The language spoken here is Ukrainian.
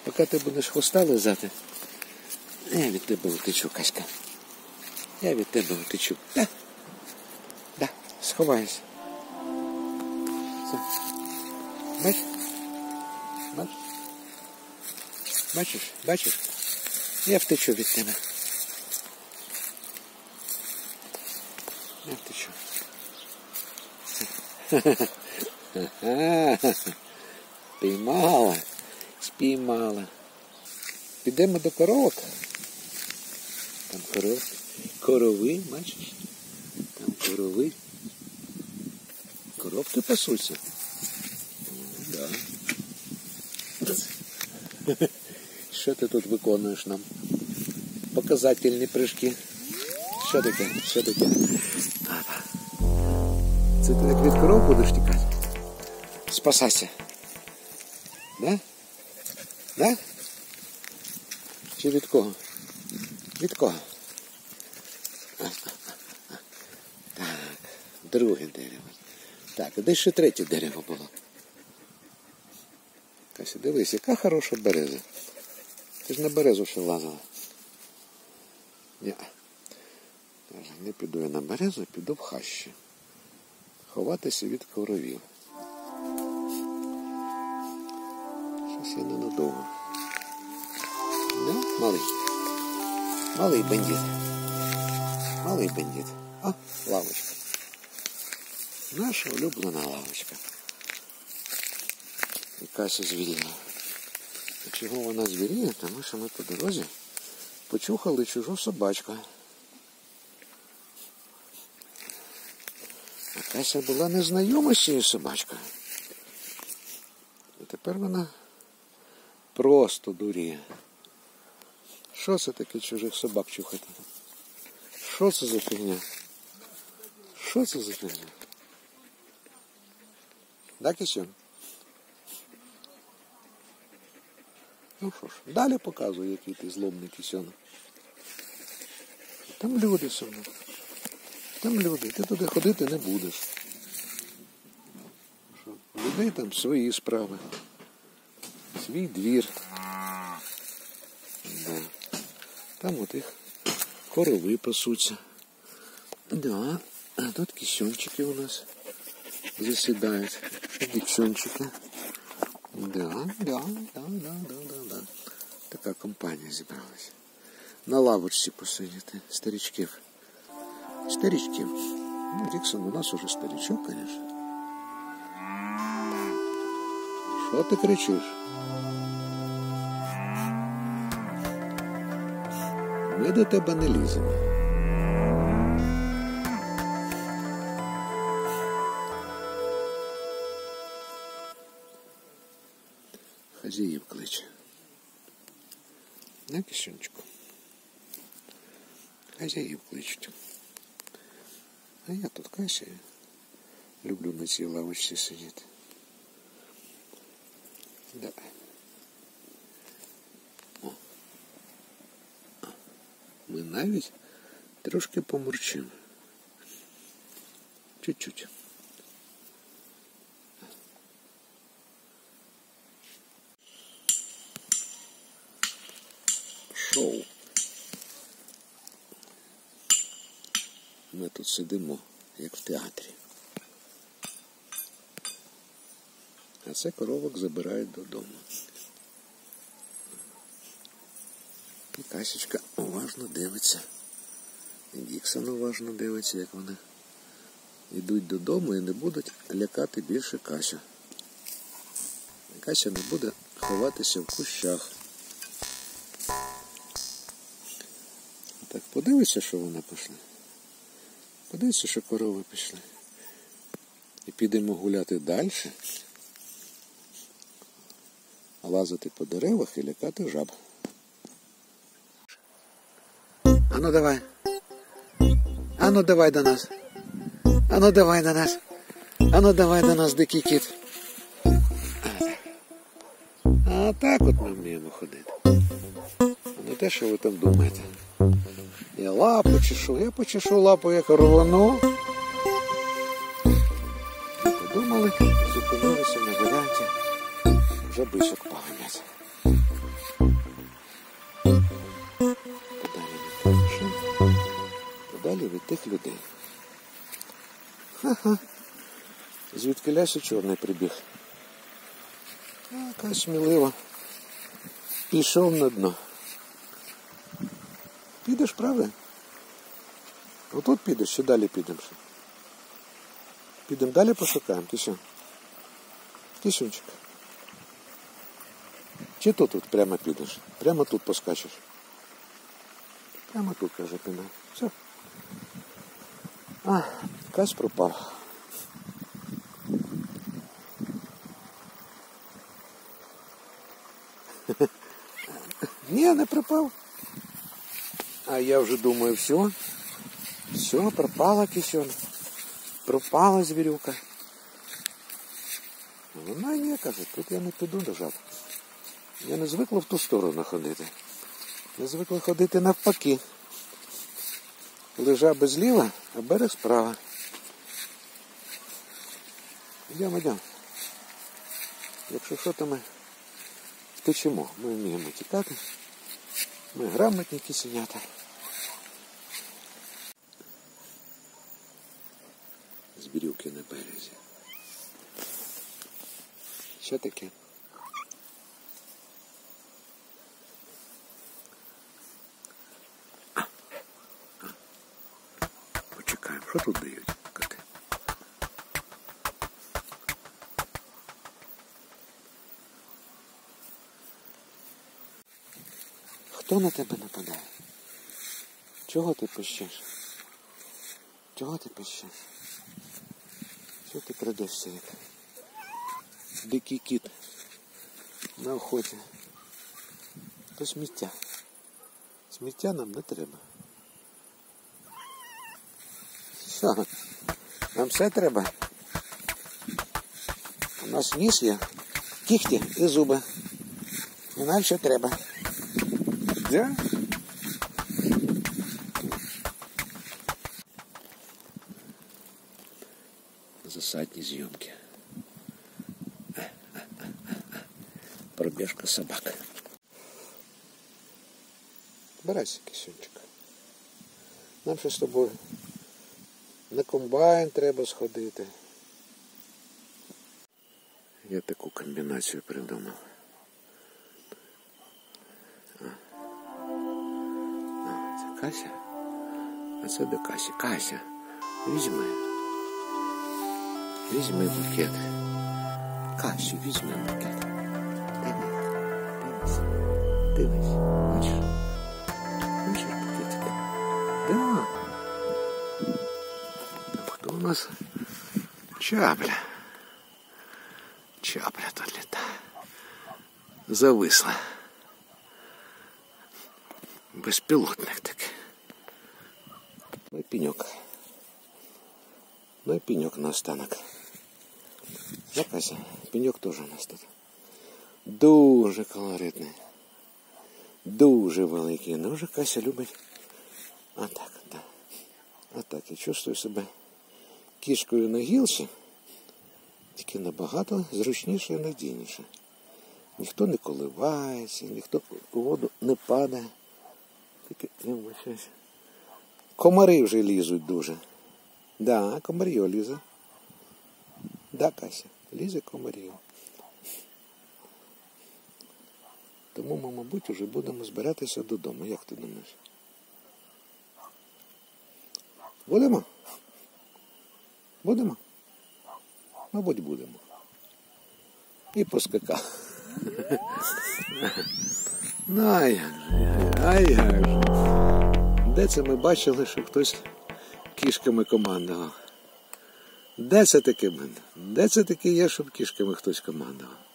Поки ти будеш хвоста лизати, я від тебе утечу, Каська. Я від тебе утечу. Да. Да. Сховайся. Все. Бачиш? Бачиш? Бачиш? Бачиш? Я втечу від тебе. Я втечу. Спіймала. Спіймала. Підемо до коровок. Там корови, бачиш? Там корови. Коровки пасуться. Да. Що ти тут виконуєш нам? Показательні прыжки. Що таке? Що таке? Це ти як від коров будеш тікати? Спасайся. Да? Да? Чи від кого? Від кого? Так, друге дерево. Так, а де ще третє дерево було? Кася, дивись, яка хороша береза. Ти ж на березу ще лазила. Ні. Не піду я на березу, піду в хащі. Ховатися від коровів. Щось я ненадовго. Не? Малий. Малий бандит. Малий бандит. А, лавочка. Наша улюблена лавочка. І Кася звіріє. А чого вона звіріє? Тому що ми по дорозі почухали чужу собачку. А Кася була незнайома з цією собачкою. І тепер вона просто дуріє. Що це таке чужих собак чухати? Що це за фігня? Що це за фігня? Да, Кисюнь? Ну що ж, далі показую, який ти злобний Кисюнь. Там люди собі. Там люди. Ти туди ходити не будеш. Що? У людей там свої справи. Свій двір. Да. Там от їх корови пасуться. Да. А тут кисюнчики у нас засідають. Дівчончики. Да. Така компанія зібралась. На лавочці посидіти. Старичків. Старичків. Ну, Діксон у нас уже старичок, конечно. Що ти кричиш? Ми до тебе не ліземо. Хазяїв кличе. На, Кисюнчику. Хазяїв кличуть. А я тут Кася. Люблю на цій лавочці сидіти. Да. О. Ми навіть трошки помурчимо. Чуть-чуть. Шоу. Ми тут сидимо, як в театрі. А це коровок забирають додому. І Касечка уважно дивиться. І Діксон уважно дивиться, як вони йдуть додому і не будуть лякати більше Касю. І Кася не буде ховатися в кущах. Так, подивися, що вони пішли. Подивися, що корови пішли. І підемо гуляти далі. Лазити по деревах і лякати жаб. Ану давай. Ану давай до нас. Ану давай до нас. Ану давай до нас, дикий кіт. А так от ми вміємо ходити. А не те, що ви там думаєте. Я лапу чешу, я почешу лапу, як рвану. Подумали, зупинилися на варіанті жабисок поганять. тих людей. Ха-ха. Звідки лясі чорний прибіг. Яка смілива. Пішов на дно. Підеш, правда? Отут підеш, чи далі підемо? Підемо далі пошукаємо, Кисюнь. Кисюнчик. Чи тут прямо підеш? Прямо тут поскачеш. Прямо тут, каже, піде. Все. А, Кась пропав. Ні, не пропав. А я вже думаю, все, пропала Кисюнь. Пропала звірюка. Вона ні, каже, тут я не піду лежав. Я не звикла в ту сторону ходити. Я звикла ходити навпаки. Лежа зліва, а берег справа. Йдемо. Якщо що, то ми втечемо. Ми вміємо тікати. Ми грамотні кисенята. Збірюки на березі. Що таке? Почекаємо, що тут дають коти? Хто на тебе нападає? Чого ти пищиш? Чого ти пищиш? Що ти крадешся як? Дикий кіт на охоті. То сміття. Сміття нам не треба. Що? Нам все треба? У нас ніс є, кіхті і зуби. І нам все треба. Да? Засадні зйомки. Пробіжка собак. Збирайся, Кисюнчик. Нам ще з тобою на комбайн треба сходити. Я таку комбінацію придумав. Це Кася, а це до Касі. Кася, візьми. Візьми букет. Касю, візьми букет. Дивись. Бачиш? Бачиш букетик? Да. Там хто у нас? Чапля. Чапля тут літає. Зависла. Безпілотник такий. Ну і пеньок. Ну і пеньок на останок. Закася, пеньок теж у нас тут. Дуже колоритний. Дуже великий. Ну вже Кася любить. А так, да. А так, я чувствую себе кішкою на гілці, тільки набагато зручніше і надійніше. Ніхто не коливається, ніхто у воду не падає. Тільки щось. Комари вже лізуть дуже. Да, комар'йо лізе. Да, Кася, лізе комар'йо. Тому ми, мабуть, вже будемо збиратися додому. Як ти думаєш? Будемо? Будемо? Мабуть, будемо. І поскакав. Ну, а як же. Де це ми бачили, що хтось кішками командував? Де це таке є, щоб кішками хтось командував?